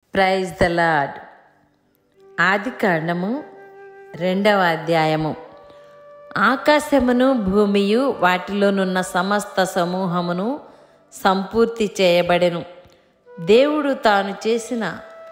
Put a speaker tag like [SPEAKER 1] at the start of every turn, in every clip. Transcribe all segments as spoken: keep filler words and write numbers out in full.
[SPEAKER 1] Praise the lord. ఆది కాండము రెండవ అధ్యాయము. ఆకాశమును భూమియు వాటిలోనున్న సమస్త సమూహమును సంపూర్తి చేయబడెను. దేవుడు తాను చేసిన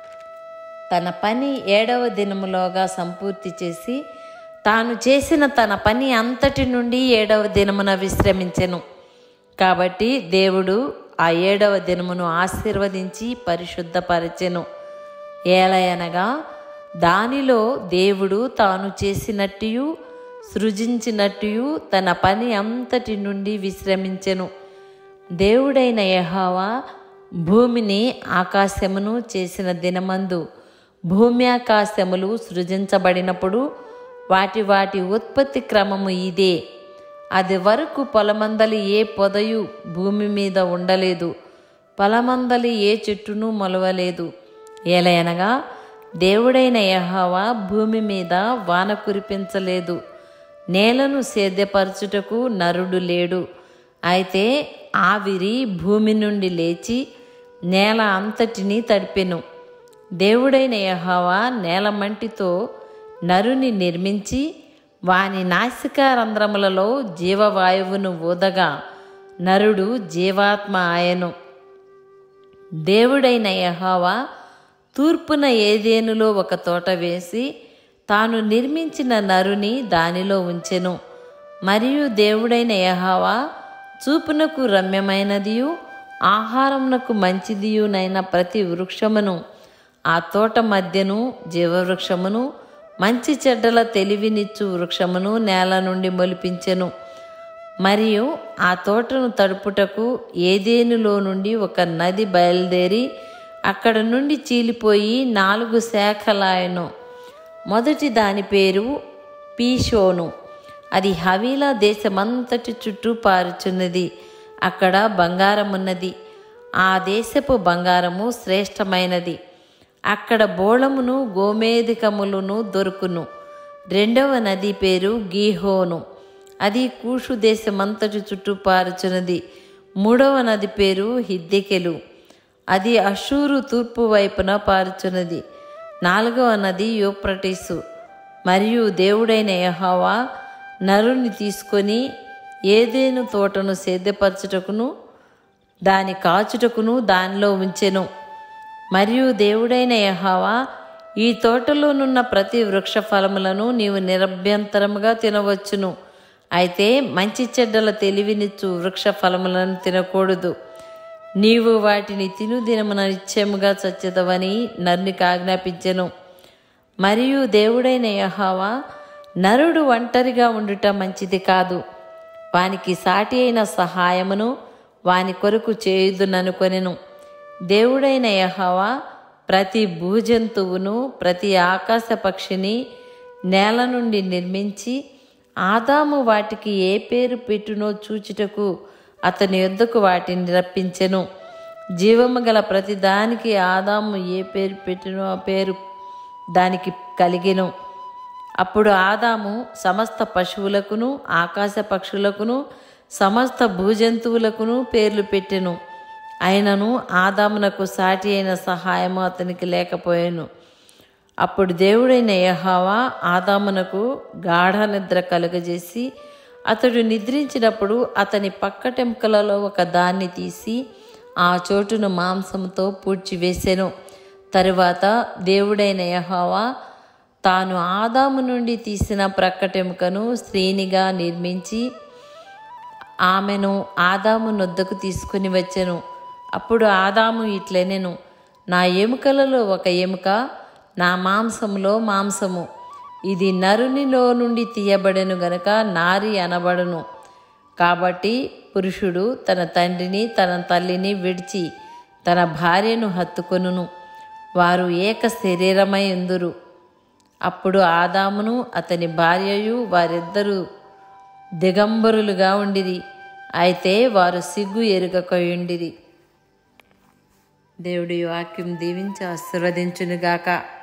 [SPEAKER 1] తన పని ఏడవ దినములోగా సంపూర్తి చేసి తాను చేసిన తన పని అంతటి నుండి ఏడవ దినమున విశ్రమించెను. కాబట్టి దేవుడు ఆ ఏడవ దినమును ఆశీర్వదించి పరిశుద్ధపరచెను. ఏలయనగా దానిలో దేవుడు తాను చేసినట్టు సృజించినట్టు తన పని అంతటి నుండి విశ్రమించెను. దేవుడైన యెహోవా భూమిని ఆకాశమును చేసిన దినమందు భూమి ఆకాశములు సృజించబడినప్పుడు వాటి వాటి ఉత్పత్తి క్రమము ఇదే. అది వరకు పొలమందలి ఏ పొదయు భూమి మీద ఉండలేదు, పొలమందలి ఏ చెట్టును మొలవలేదు. ఏలయనగా దేవుడైన యెహోవా భూమి మీద వాన కురిపించలేదు, నేలను సేద్యపరచుటకు నరుడు లేడు. అయితే ఆవిరి భూమి నుండి లేచి నేల అంతటినీ తడిపెను. దేవుడైన యెహోవా నేలమంటితో నరుని నిర్మించి వాని నాసికా రంధ్రములలో జీవవాయువును ఊదగా నరుడు జీవాత్మ ఆయను. దేవుడైన యెహోవా తూర్పున ఏదెనులో ఒక తోట వేసి తాను నిర్మించిన నరుని దానిలో ఉంచెను. మరియు దేవుడైన యెహోవా చూపునకు రమ్యమైనదియు ఆహారమునకు మంచిదియునైన ప్రతి వృక్షమును, ఆ తోట మధ్యను జీవవృక్షమును, మంచి చెడ్డల తెలివినిచ్చు వృక్షమును నేల నుండి మొలిపించెను. మరియు ఆ తోటను తడుపుటకు ఏదెనులో నుండి ఒక నది బయలుదేరి అక్కడ నుండి చీలిపోయి నాలుగు శాఖలాయను. మొదటి దాని పేరు పీషోను. అది హవీలా దేశమంతటి చుట్టూ పారుచున్నది. అక్కడ బంగారమున్నది. ఆ దేశపు బంగారము శ్రేష్టమైనది. అక్కడ బోళమును గోమేధికములను దొరుకును. రెండవ నది పేరు గీహోను. అది కూషు దేశమంతటి చుట్టూ పారుచున్నది. మూడవ నది పేరు హిద్దెకెలు. అది అషూరు తూర్పు వైపున పారుచున్నది. నాలుగవ నది యూఫ్రటీసు. మరియు దేవుడైన యెహోవా నరుని తీసుకొని ఏదెను తోటను సేద్యపరచుటకును దాని కాచుటకును దానిలో ఉంచెను. మరియు దేవుడైన యెహోవా ఈ తోటలోనున్న ప్రతి వృక్ష ఫలములను నీవు నిరభ్యంతరముగా తినవచ్చును. అయితే మంచి చెడ్డల తెలివినిచ్చు వృక్ష ఫలములను తినకూడదు. నీవు వాటిని తిను దినమున నిశ్చయముగా చచ్చెదవని నరునికి ఆజ్ఞాపించెను. మరియు దేవుడైన యెహోవా నరుడు ఒంటరిగా ఉండుట మంచిది కాదు, వానికి సాటి అయిన సహాయమును వాని కొరకు చేయుదుననుకొనెను. దేవుడైన యెహోవా ప్రతి భూజంతువును ప్రతి ఆకాశ పక్షిని నేల నుండి నిర్మించి ఆదాము వాటికి ఏ పేరు పెట్టునో చూచుటకు అతని యొద్దకు వాటిని రప్పించెను. జీవము గల ప్రతి దానికి ఆదాము ఏ పేరు పెట్టునో ఆ పేరు దానికి కలిగెను. అప్పుడు ఆదాము సమస్త పశువులకును ఆకాశ పక్షులకును సమస్త భూజంతువులకును పేర్లు పెట్టెను. అయినను ఆదామునకు సాటి అయిన సహాయము అతనికి లేకపోయాను. అప్పుడు దేవుడైన యెహోవా ఆదామునకు గాఢ నిద్ర కలుగజేసి అతడు నిద్రించినప్పుడు అతని పక్కటెముకలలో ఒక దాన్ని తీసి ఆ చోటును మాంసంతో పూడ్చివేసెను. తరువాత దేవుడైన యెహోవా తాను ఆదాము నుండి తీసిన ప్రక్కటెముకను స్త్రీనిగా నిర్మించి ఆమెను ఆదాము నొద్దకు తీసుకుని వచ్చెను. అప్పుడు ఆదాము ఇట్లనెను, నా ఎముకలలో ఒక ఎముక, నా మాంసములో మాంసము. ఇది నరునిలో నుండి తీయబడెను గనుక నారి అనబడును. కాబట్టి పురుషుడు తన తండ్రిని తన తల్లిని విడిచి తన భార్యను హత్తుకొనును, వారు ఏక శరీరమై ఉందురు. అప్పుడు ఆదామును అతని భార్యయు వారిద్దరూ దిగంబరులుగా ఉండిరి, అయితే వారు సిగ్గు ఎరుగకయుండిరి. దేవుడి వాక్యం దీవించి ఆశీర్వదించునుగాక.